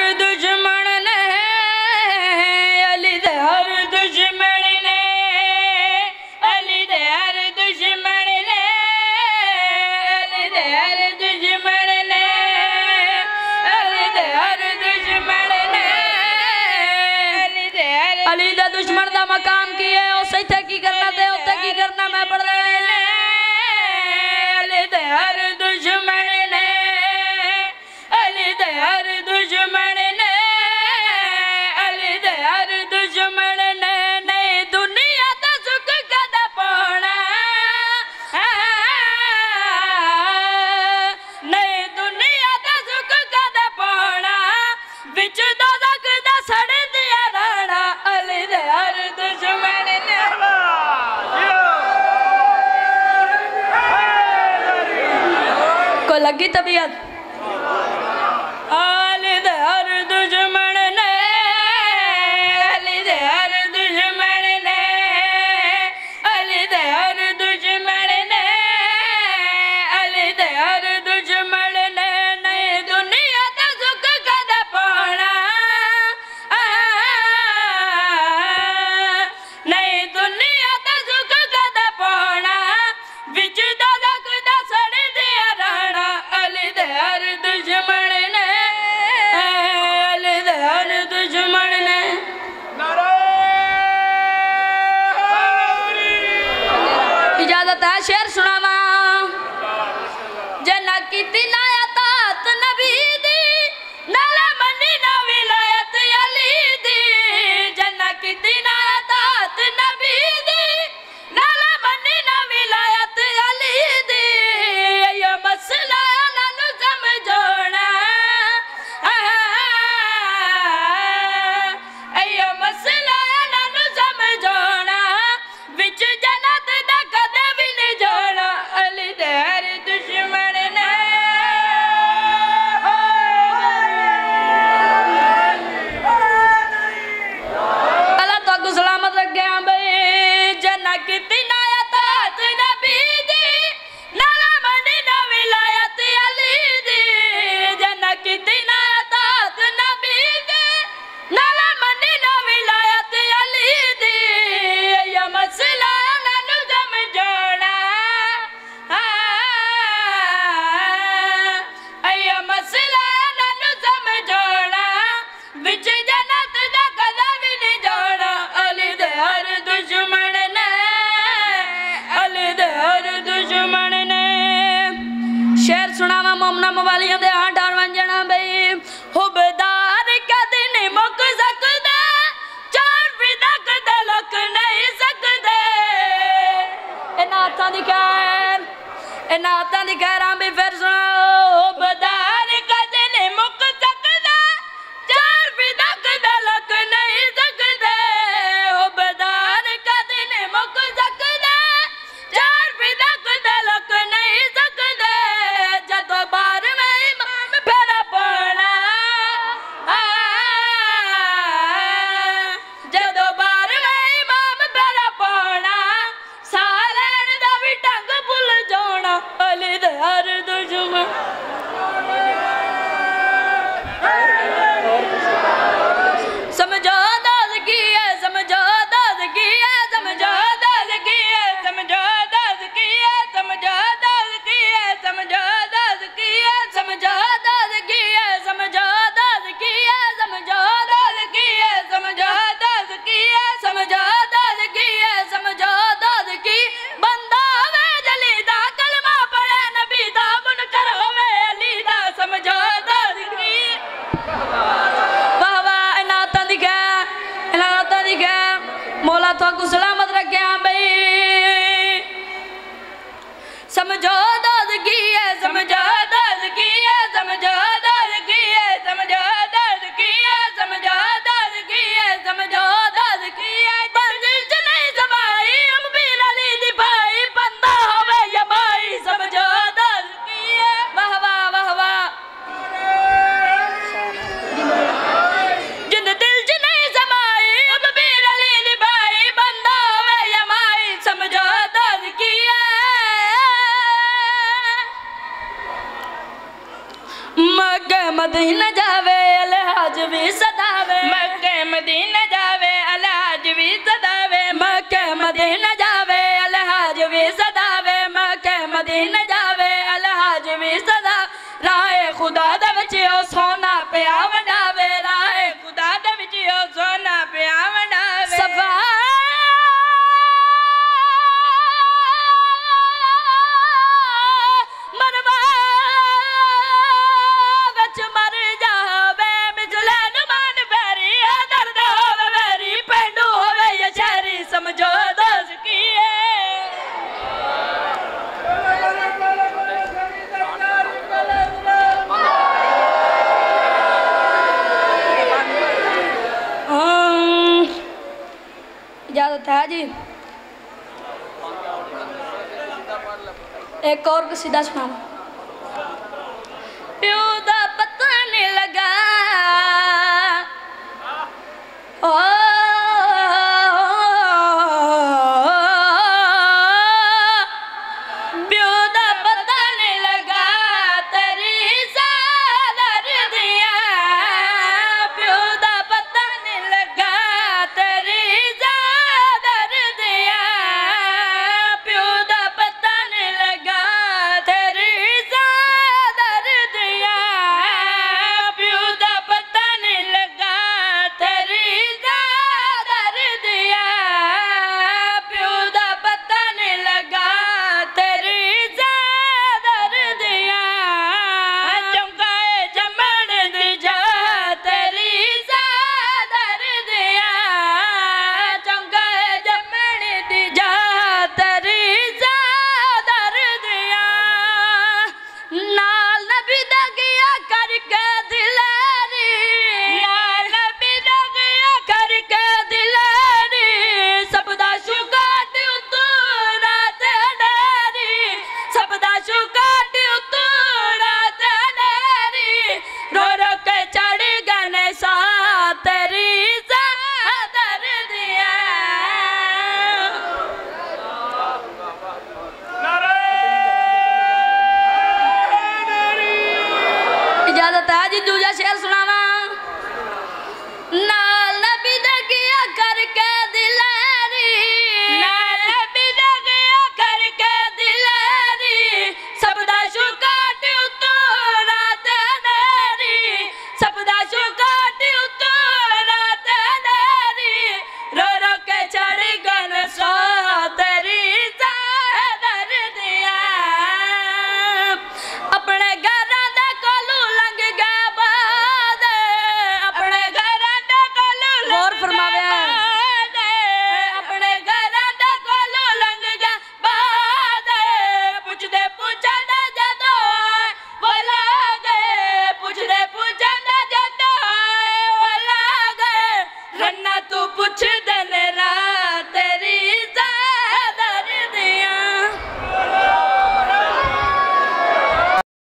दुश्मन ने, अली दे हर दुश्मन ने, अली दे हर दुश्मन ने, अली दे हर दुश्मन ने, अली दे हर दुश्मन ने, अली दे दुश्मन दा मकाम की है उसे थे की करना ते उते की करना मैं पढ़ लेने। अली दे हर दुश्मन ने, अली दे हर दुश्मन ने, अली दे हर दुश्मन ने, नहीं दुनिया दा सुख कदा पाना, नहीं दुनिया दा सुख कदा पाना, बिच दोज़ख दा सड़ दिया राणा। अली दे हर दुश्मन ने, को लगी तबीयत। अली दे हर दुश्मन ने, अली दे हर दुश्मन ने, अली दे हर दुश्मन ने, अली दे हर दुश्मन ने, नहीं दुनिया दा सुख कदा पाना, नहीं दुनिया दा सुख कदा पाना, बिच दोज़ख दा सड़ दिया राणा। अली दे हर दुश्मन ने, अली दे हर दुश्मन ने। इजाजत है शेर सुनावा। जना कीती नाया तात नबी दी, नाला मनी ना विलायत अली दी। जना कीती नाया तात नबी दी, नाला मनी ना विलायत अली दी। ये मसला नानू समझोना, ये मसला नानू समझोना, विच जन्नत दा कदे भी नहीं जाना। अली दे हर दुश्मन ने, अल्लाह तो सलामत रखे भाई। जना कीती नाया तात नबी दी, नाला मनी ना विलायत अली दी। जना कीती नाया तात नबी दी, नाला मनी ना विलायत अली दी। ये मसला नानू समझोना, ये मसला नानू समझोना, बिच जन्नत दा कदा भी नहीं जाना। अली दे हर दुश्मन ने, अली दे हर दुश्मन ने। शेर सुनावा मोमना मवालियां दे हां डार वंजना बई। हुबदार कद नहीं मुक सकदा, चार विदक दे लोक नहीं सकदे। नातां दी खैर, नातां दी खैरां भी फिर सुनाओ। हुबदार कद नहीं मुक सकदा, चार विदक दे लोक नहीं सकदे। हुबदार कद नहीं मुक सकदा, चार विदक दे लोक नहीं सकदे। जदों बार में इमाम फेरा पाना, जदों बार में इमाम फेरा पाना, सालैन दा भी ढंग भुल जाना। अली दे हर दुश्मन, समझो दादगी है, समझो दादगी है, समझो दादगी है, समझो दादगी है, समझो दादगी है, समझो दादगी है, समझो दादगी है, समझो दादगी है, समझो दादगी है, समझो दादगी है, समझो दादगी है, समझो दादगी। बंदा वे जली दा कलमा पढ़े, नबी दा मुनकर होवे अली दा, समझो दादगी। वाह वाह इनातां दी खैर, इनातां दी खैर। मौला तुहानू सलामत रखे बई। समझो दादगी है, समझो दादगी है, समझो दादगी है, समझो दादगी है, समझो दादगी है, समझो दादगी है। मंजिल च नहीं समाई अमीर अली दी भाई, बंदा होवे या भाई, समझो दादगी है। वाह वाह वाह वाह। मक्के मदीना जावे अलहाज भी सदावे मक्के मदीना जावे अलहाज भी सदावे मक्के मदीना जावे अलहाज भी सदावे मक्के मदीना जावे अलहाज भी सदा राहे खुदा दे विच ओ सोना पिया वंडावे राहे खुदा दे विच ओ सोना पिया वंडावे सफा इजाजत है जी। एक और कसीदा सुनाओ। प्यो दा पता नहीं लगा प्यो दा पता नहीं लगा तेरी सादर दिया प्यो दा पता नहीं लगा तेरी इजाजत है जी। दूजा शेर सुना।